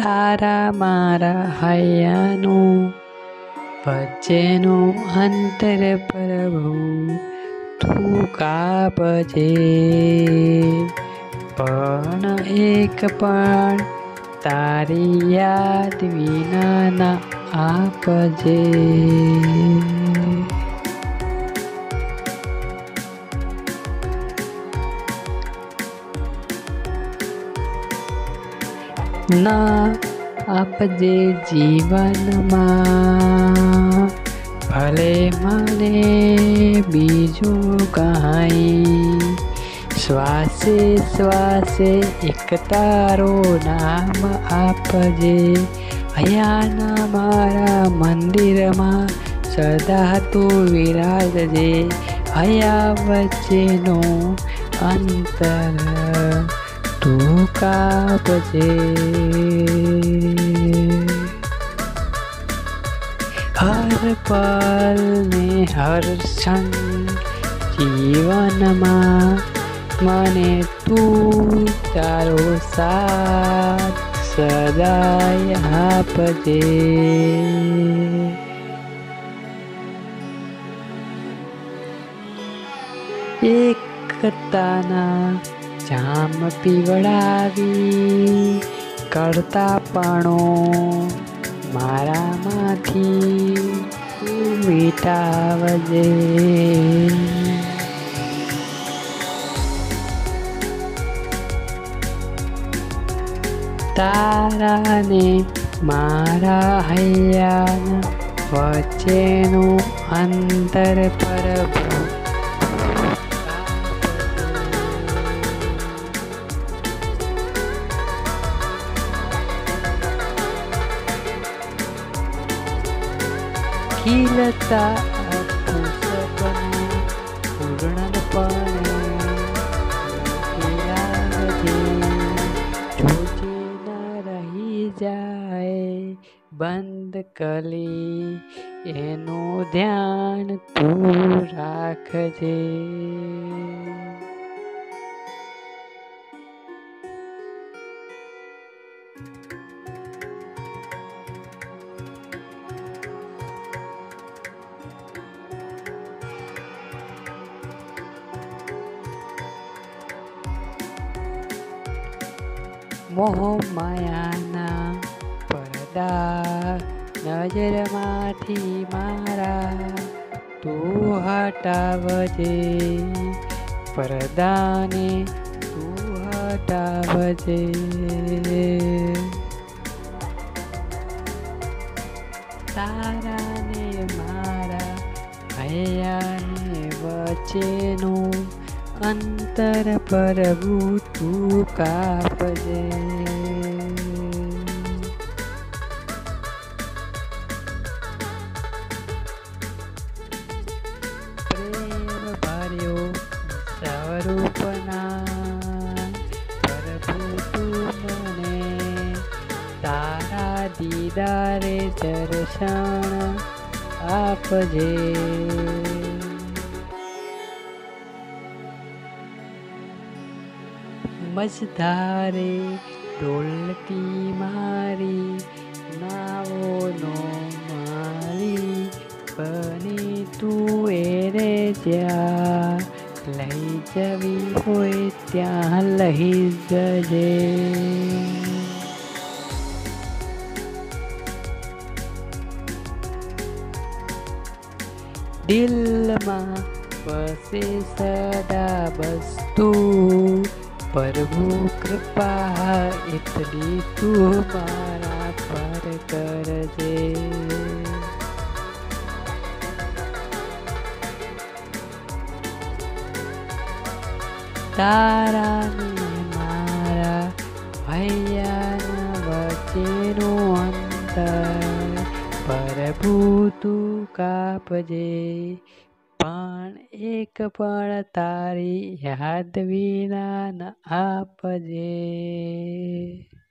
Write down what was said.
તારા મારા હૈયાનું વચ્ચેનું અંતર પ્રભુ તું કાપજે, પણ એક પણ તારી યાદ વિના ના આપજે. ના આપજે જીવનમાં ભલે મને બીજું કાંઈ, શ્વાસે શ્વાસે એક તારો નામ આપજે. અહીંયાના મારા મંદિરમાં સદા તું વિરાજજે. અહીંયા વચ્ચેનો અંતર તું કાપજે. હર પલ ને હર ક્ષણ જીવનમાં મને તું તારો સાથ સદાય આપજે. એકતાના જામ પીવડાવી કરતાપણો મારામાંથી તું મિટાવજે. તારા ને મારા હૈયાના વચ્ચેનું અંતર પ્રભુ ખીલતા પુષ્પને પૂર્ણપણે ખીલાવજે. જોજે ન રહી જાય બંધ કલી, એનું ધ્યાન તું રાખજે. મોહ માયાના પડદા નજરમાંથી મારા તું હટાવજે. પડદાને તું હટાવજે. તારા ને મારા હૈયાને વચ્ચેનું અંતર પ્રભુ તું કાપજે. પ્રેમ ભર્યો સ્વરૂપના પ્રભુ તું મને તારા દીદારે દર્શન આપજે. મજધારે ડોલતી મારી નાવોનો મારી બની તું એરે જ્યાં લઈ જવી હોય ત્યાં લઈ જજે. દિલમાં વસે સદા બસ તું પ્રભુ, કૃપા એટલી તું મારા પર કરજે. તારા ને મારા હૈયાના વચ્ચેનું અંતર પ્રભુ તું કાપજે. પણ એક પણ તારી યાદ વિના ન આપજે.